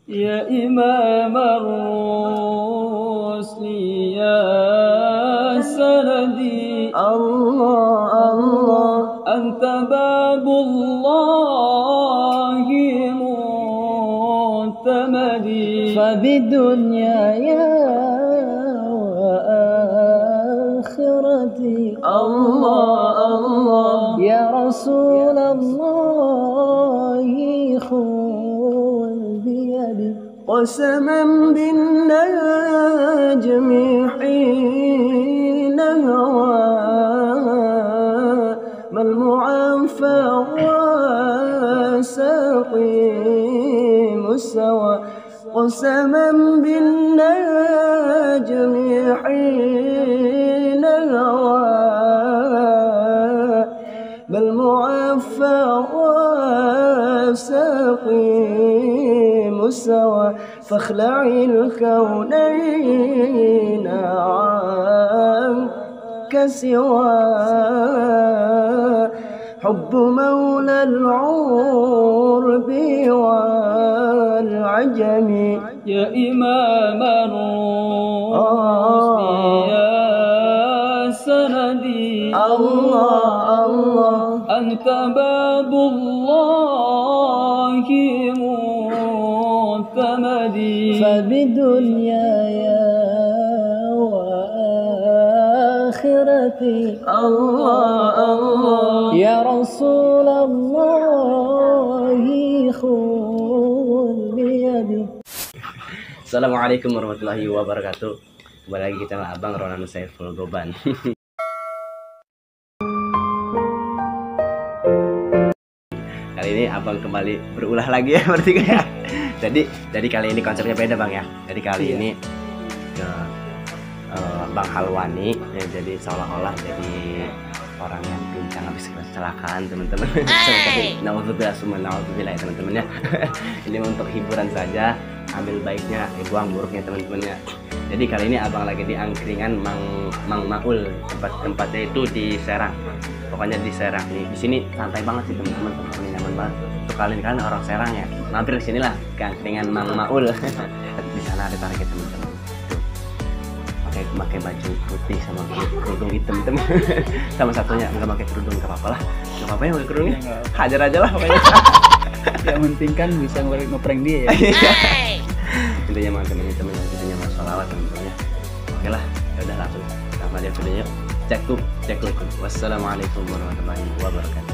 يا إمام الرسل يا سندي الله الله أنت باب الله معتمدي فبدنياي وآخرتي الله الله يا رسول الله خذ بيدي قسما بالنجم حين هوى ما المعافى وسقيم السوى قسما بالنجم حين هوى بل معفى وسقيم السوى فاخلعي الكونين عنك سوى حب مولى العرب والعجم يا إمام الرسل يا سندي الله الله أنت باب الله معتمدي فبدنياي وآخرتي الله الله يا رسول الله خذ بيدي. Assalamualaikum warahmatullahi wabarakatuh. Kembali lagi kita sama Abang Ronan Saiful Goban. Kali ini Abang kembali berulah lagi ya berarti ya. Jadi kali ini konsepnya beda Bang ya. Jadi kali ini ke Bang Halwani ya, jadi seolah-olah jadi orang yang pincang habis kecelakaan teman-teman. Nauzubillah ya teman-teman ya. Ini untuk hiburan saja, ambil baiknya, buang buruknya teman-temannya. Jadi kali ini Abang lagi di angkringan Mang Maul, tempatnya itu di Serang. Pokoknya di Serang nih. Di sini santai banget sih teman-teman, tempatnya nyaman banget. Untuk kalian orang Serang ya, mampir ke sinilah ke angkringan Mang Maul. Di sana ada target teman-teman. Pakai baju putih sama kerudung hitam teman. Sama satunya nggak pakai kerudung, nggak apa-apa lah. Nggak apa-apa ya pakai kerudungnya. Hajar aja lah pokoknya. Yang penting kan bisa ngeprank dia ya. Intinya mah teman-teman, intinya mah sholawat teman-teman. Oke lah, ya udah langsung sama dia videonya. Cek. Wassalamualaikum warahmatullahi wabarakatuh.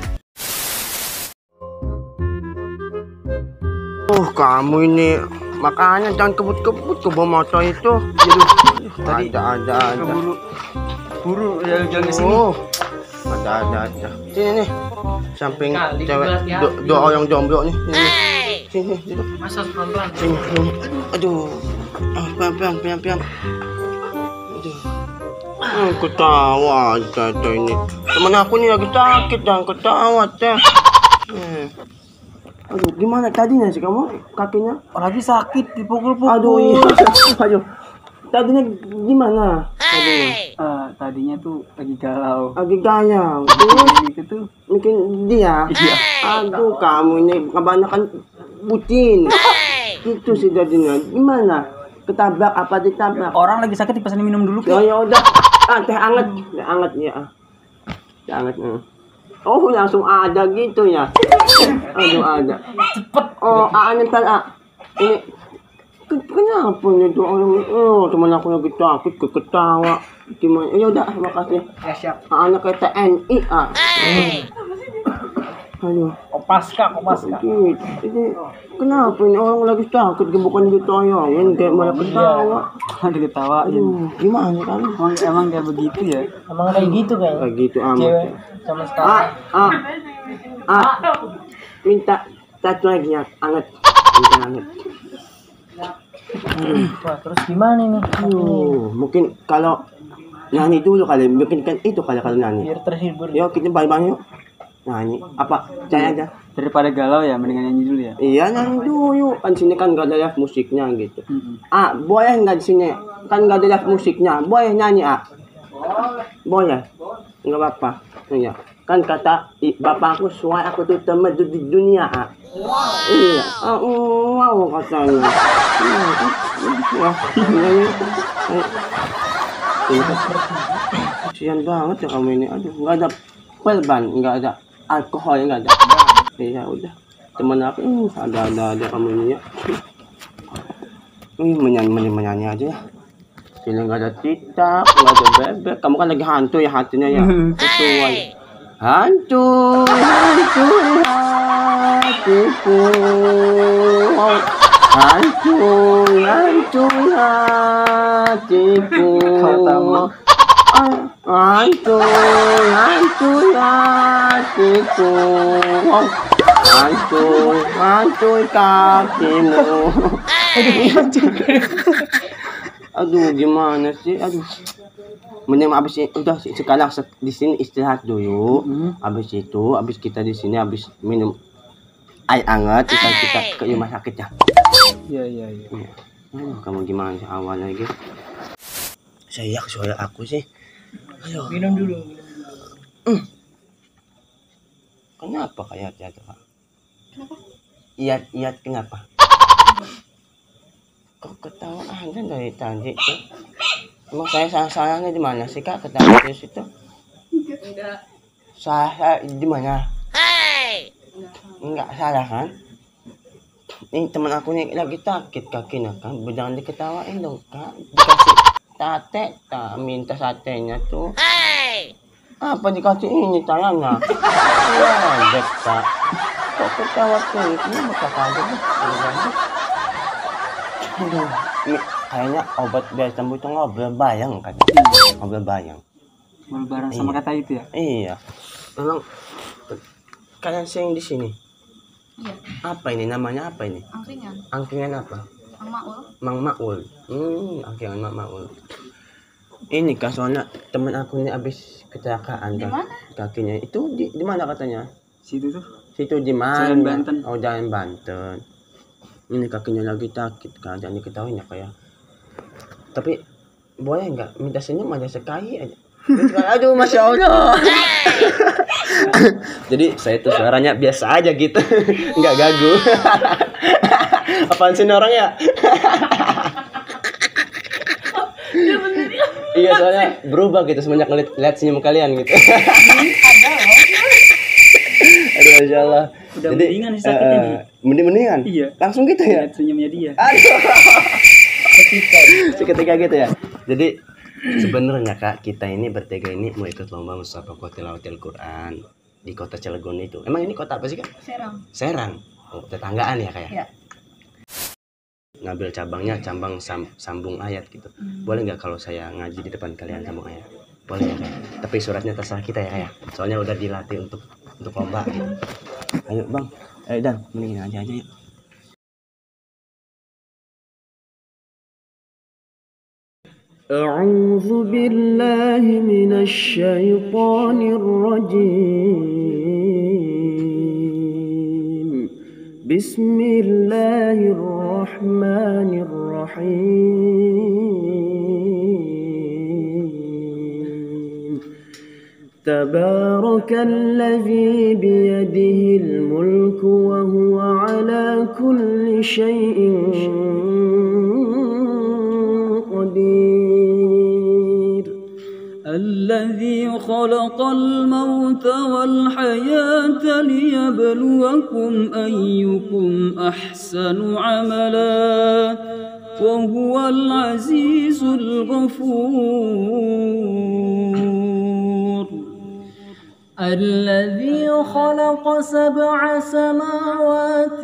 Kamu ini makanya jangan kebut-kebut ke bawah motor itu. Tadi ada. Buru jalan ke sini. Ada. Sini nih. Samping cewek doa yang jomblo nih. Sini. Masa pelan-pelan. Sini. Aduh. Pelan. Aduh. Ketawa aja ini. Temen aku nih lagi sakit, jangan ketawa teh. Aduh, gimana tadinya sih kamu kakinya? Lagi sakit dipukul-pukul. Aduh, iya. Aduh. Tadinya gimana? Tadinya tuh lagi galau. Lagi gaya. Gitu tuh. Mungkin dia. Iya. Aduh, kamu ini kebanyakan bucin. Itu sih jadinya. Gimana? Ketabrak apa ditabrak? Orang lagi sakit dipesan minum dulu Ya udah. Teh hangat ya. Teh hangat. Oh, langsung ada gitu ya. Aduh, ada. Cepet. Oh, ntar ini kenapa nih tuh orang? Oh, teman aku lagi takut ketawa. Gimana? Ya udah, makasih. Ya siap. Anak kayak TNI Aduh. Kopaska. Gitu. Ini kenapa ini orang lagi takut bukan ditayangin kayak malah ketawa. Ada ketawain. Aduh, gimana kan? Emang kayak begitu ya? Emang kayak gitu kan? Kayak gitu amat. Cewek sama sekarang. Minta satu lagi ya, anget. Minta anget. Wah, terus gimana nih? Mungkin kalau nyanyi dulu kali, mungkin kan itu kalau nyanyi. Biar terhibur. Yuk kita bye-bye yuk. Nyanyi apa? Saya aja. Daripada galau ya, mendingan nyanyi dulu ya. Iya, nyanyi dulu yuk. Kan sini kan gak ada live musiknya gitu. Boleh nggak di sini? Kan gak ada live musiknya. Boleh nyanyi Boleh. Nggak apa-apa. Iya. Kan kata bapakku, suai aku tuh teman di dunia. Iya, wow katanya. Kasihan banget ya kamu ini. Aduh, nggak ada perban, nggak ada alkohol, nggak ada. Iya udah, teman aku ada kamu ini ya. Menyanyi aja ya. Sini nggak ada titak, nggak ada bebek. Kamu kan lagi hantu ya hatinya ya. Sesuai. Hantu hatiku. Hantu hatiku. Hantu hatiku. Hantu kakimu. Aduh, gimana sih? Aduh. Mending abis itu udah sekarang di sini istirahat dulu. Abis itu, abis kita di sini abis minum air hangat, kita ke rumah sakit ya. Iya. Kamu gimana sih awalnya gitu? Suara aku sih. Ayo. Minum dulu. Kenapa kayak jatuh? Kenapa? Iya, kenapa? Kok ketawa aja dari tadi tuh? Emang saya salahnya di mana sih kak ketawa terus itu? Enggak. Salah di mana? Enggak salah kan? Ini teman aku nih lagi sakit kakinya kan, jangan diketawain dong kak. Dikasih sate, tak minta satenya tuh. Apa dikasih ini tayangnya? Ya, dek kak. Kok ketawa tuh? Ini bakal kaget deh. Aduh, ini kayaknya obat biar sembuh itu ngobrol bayang kan? Ngobrol bayang. Ngobrol bareng sama Iya. kata itu ya? Iya. Memang kalian sering di sini. Iya. Apa ini namanya apa ini? Angkringan. Angkringan apa? Mang Maul. Mang Maul. Angkringan Mang Maul. Ini kan soalnya temen aku ini habis kecelakaan Di kan. mana? Kakinya itu di mana katanya? Situ tuh. Situ di mana? Jalan Banten. Oh, Jalan Banten. Ini kakinya lagi sakit kan, jangan diketahui ya kayak. Tapi boleh nggak minta senyum aja sekali aja. Aduh, masya Allah. Jadi saya tuh suaranya biasa aja gitu, nggak gagu. Apaan sih ini orangnya? Iya, soalnya berubah gitu semenjak lihat senyum kalian gitu. Aduh, masya Allah. Udah Jadi mendingan sih sakit ini. Mendingan? Iya. Langsung gitu ya? Lihat senyumnya dia. Aduh. Seketika gitu ya. Jadi sebenarnya kak, kita ini bertiga ini mau ikut lomba musabaqah tilawatil Quran di kota Cilegon itu. Emang ini kota apa sih kak? Serang. Serang. Oh, tetanggaan ya kayak. Iya. Ngambil cabangnya cabang sambung ayat gitu. Boleh nggak kalau saya ngaji di depan kalian sambung ayat? Boleh ya kak. Tapi suratnya terserah kita ya kayak. Soalnya udah dilatih untuk lomba gitu. Ayo bang, Dan, mendingin aja yuk. أعوذ بالله من الشيطان الرجيم بسم الله الرحمن الرحيم تبارك الذي بيده الملك وهو على كل شيء قدير الذي خلق الموت والحياة ليبلوكم أيكم أحسن عملا وهو العزيز الغفور الذي خلق 7 سماوات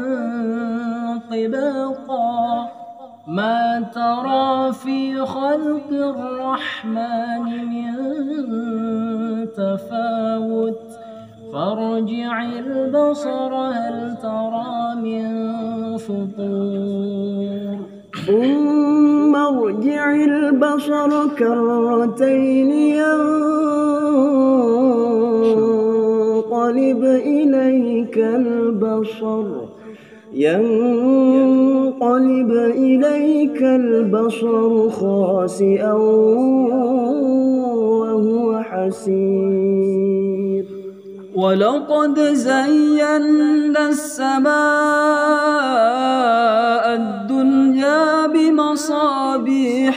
طباقا ما ترى في خلق الرحمن من تفاوت فارجع البصر هل ترى من فطور ثم ارجع البصر كرتين ينقلب إليك البصر خاسئا وهو حسير ولقد زينا السماء الدنيا بمصابيح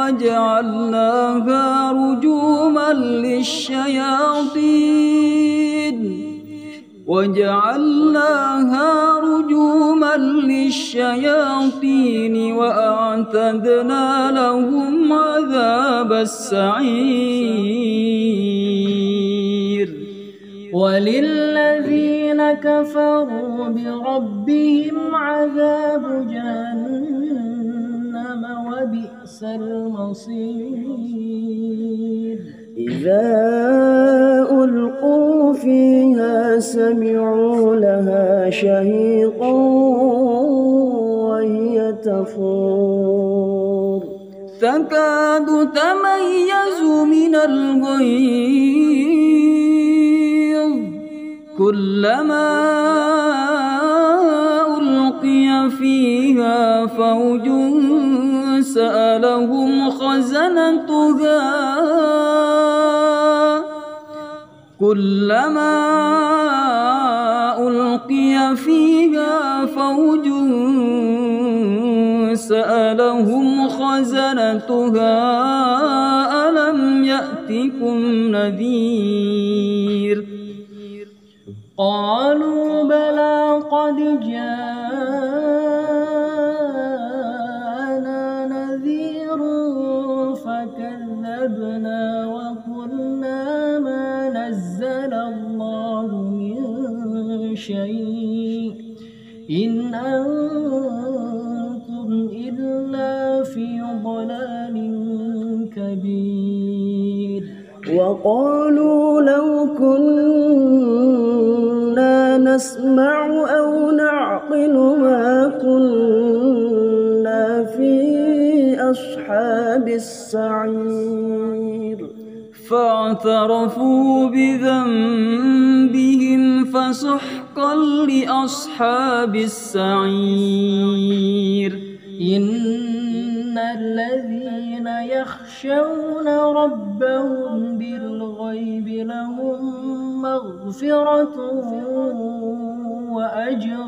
وجعلناها رجوما للشياطين وأعتدنا لهم عذاب السعير وللذين كفروا بربهم عذاب جهنم وبئس المصير إذا ألقوا فيها سمعوا لها شهيقا وهي تفور تكاد تميز من الغيظ كلما ألقي فيها فوج سألهم خزنتها كلما ألقي فيها فوج سألهم خزنتها ألم يأتكم نذير قالوا بلى قد جاءنا نذير فكذبنا وقلنا ما نزل الله من شيء إن أنتم إلا في ضلال كبير وقالوا لو كنا نسمع أو نعقل ما كنا في أصحاب السعير فاعترفوا بذنبهم فسحقا لأصحاب السعير إن الذين يخشون ربهم بالغيب لهم مغفرة وأجر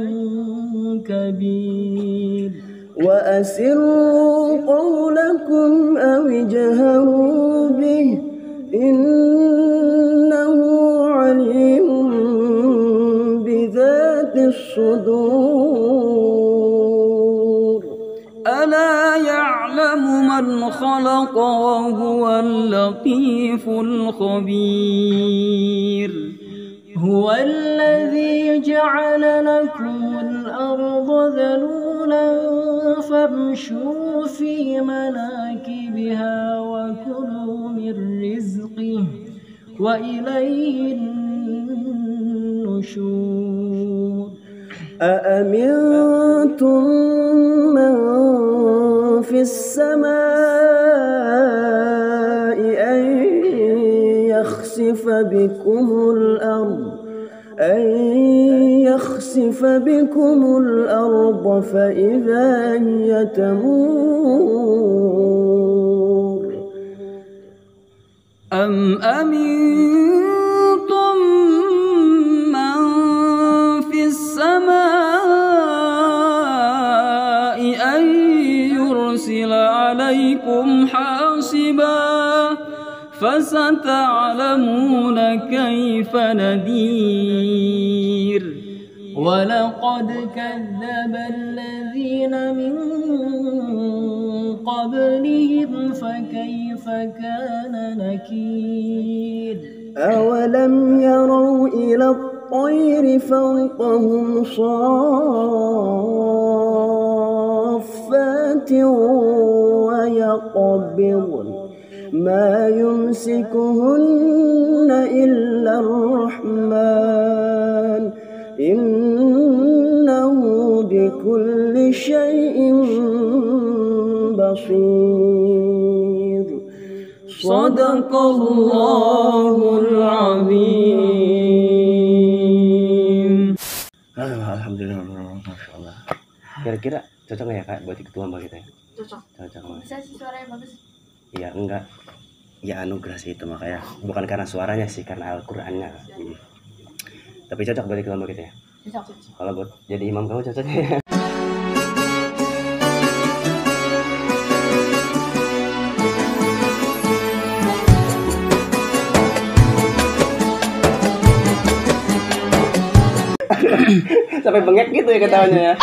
كبير وأسروا قولكم أو اجهروا به إنه عليم بذات الصدور ألا يعلم من خلق وهو اللطيف الخبير هو الذي جعل لكم الأرض ذلولا فامشوا في مناكبها وكلوا من رزقه وإليه النشور أأمنتم من في السماء أن يخسف بكم الأرض فإذا هي تمور أم أمنتم من في السماء أن يرسل عليكم حاصبا فستعلمون كيف نذير ولقد كذب الذين من قبلهم فكيف كان نكير أولم يروا إلى الطير فوقهم صافات ويقبضن ما يمسكهن إلا الرحمن إنه بكل شيء بصير صدق الله العظيم. Alhamdulillah, Masya Allah. Kira-kira cocok nggak ya Kak buat ketua mbak kita ya? Cocok. Bisa sih suaranya bagus. Iya enggak, ya anugerah sih itu makanya bukan karena suaranya sih, karena Al-Qur'annya. Tapi cocok balik kelompok kita ya. Cocok. Kalau buat jadi imam kamu cocok ya. Sampai bengek gitu ya ketawanya ya.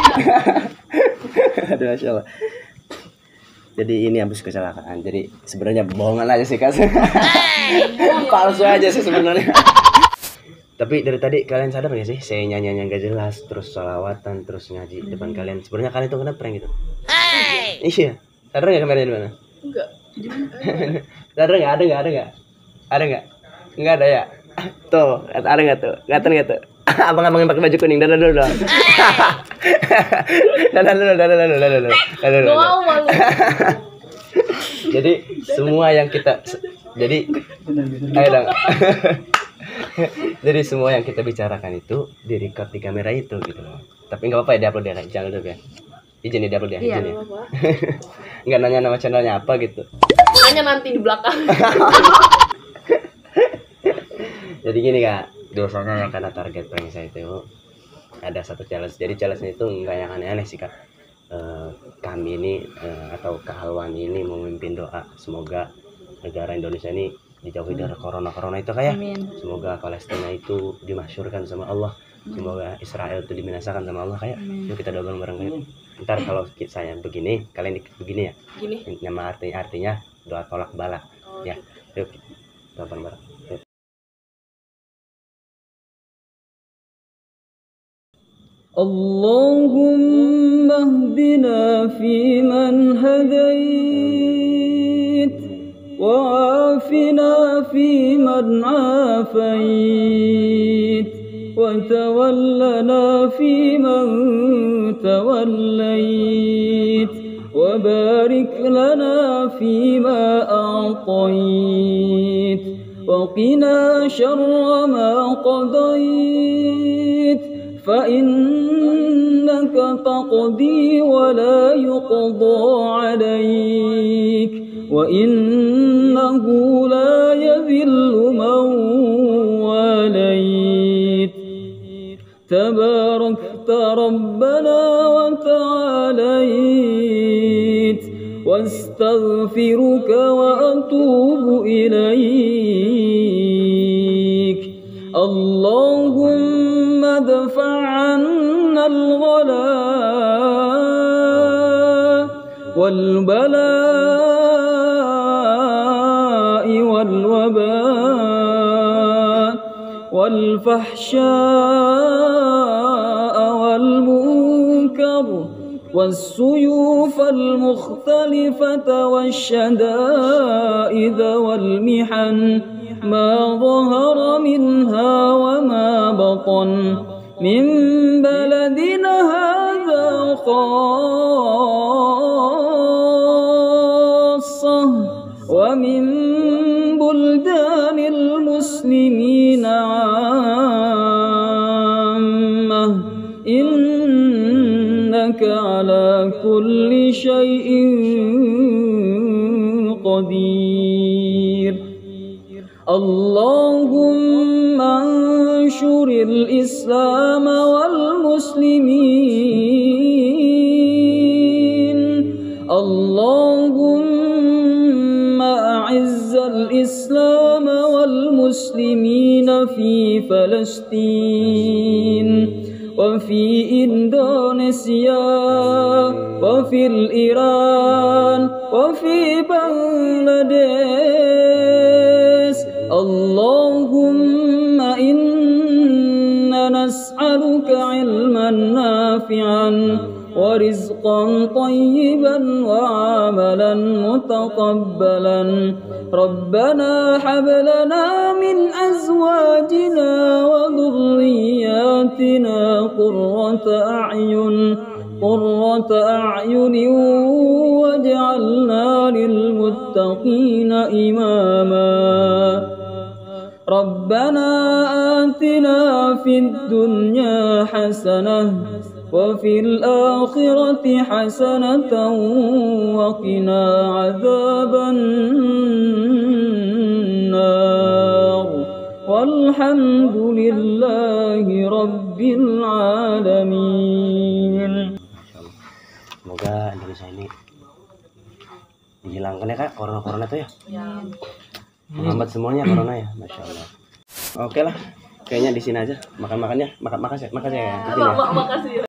Aduh, Masya Allah. Jadi ini habis kecelakaan. Jadi sebenarnya bohongan aja sih Kak. Palsu aja sih sebenarnya. Tapi dari tadi kalian sadar gak sih? Saya nyanyi gak jelas, terus sholawatan, terus ngaji depan kalian. Sebenarnya kalian itu kena prank gitu. Iya. Sadar gak kameranya di mana? Enggak. Sadar gak? Ada gak? Ada gak? Enggak ada ya? Tuh, ada gak tuh? Ngatan gak tuh? Abang-abang yang pakai baju kuning, dadah dulu dong. Dadah dulu. Mau malu. Jadi semua yang kita ayo dong. Jadi semua yang kita bicarakan itu direcord di kamera itu gitu loh. Tapi nggak apa-apa ya diupload ya, jangan dulu ya. Izin ya diupload ya, Iya, izin ya. apa-apa. Nggak nanya nama channelnya apa gitu. Nanya nanti di belakang. Jadi gini Kak, dosanya yang karena target prank saya itu ada satu challenge. Jadi challenge itu nggak yang aneh-aneh sih Kak. Kami ini atau Kak Halwan ini memimpin doa semoga negara Indonesia ini dijauhi dari corona itu kayak. Amin. Semoga Palestina itu dimasyurkan sama Allah. Semoga Israel itu dibinasakan sama Allah kayak. Yuk kita doakan bareng kayak. Ntar kalau saya begini, kalian begini ya. Gini. Nama artinya doa tolak bala. Ya. Yuk doakan bareng. Yuk. اللهم اهدنا فيمن هديت وعافنا فيمن عافيت وتولنا فيمن توليت وبارك لنا فيما أعطيت وقنا شر ما قضيت فإنك تقضي ولا يقضى عليك وإنه لا يذل من واليت تباركت ربنا وتعاليت واستغفرك وأتوب إليك اللهم ادفع عنا الغلاء والبلاء والوباء والفحشاء والمنكر والسيوف المختلفة والشدائد والمحن ما ظهر منها وما بطن من بلدنا هذا خاصة ومن بلدان المسلمين عامة إنك على كل شيء قدير اللهم انشر الإسلام والمسلمين اللهم أعز الإسلام والمسلمين في فلسطين وفي إندونيسيا وفي الإيران وفي بنغلاديش اللهم إنا نسألك علما نافعا ورزقا طيبا وعملا متقبلا ربنا هب لنا من أزواجنا وذرياتنا قرة أعين واجعلنا للمتقين إماما ربنا آتنا في الدنيا حسنة وفي الآخرة حسنة وقنا عذاب النار Walhamdulillahi Rabbil Alamin. Semoga Indonesia ini dihilangkan ya kak, corona tuh ya. Menghambat semuanya corona ya, masya Allah. Oke lah, kayaknya di sini aja makan ya. Makasih ya. Makasih.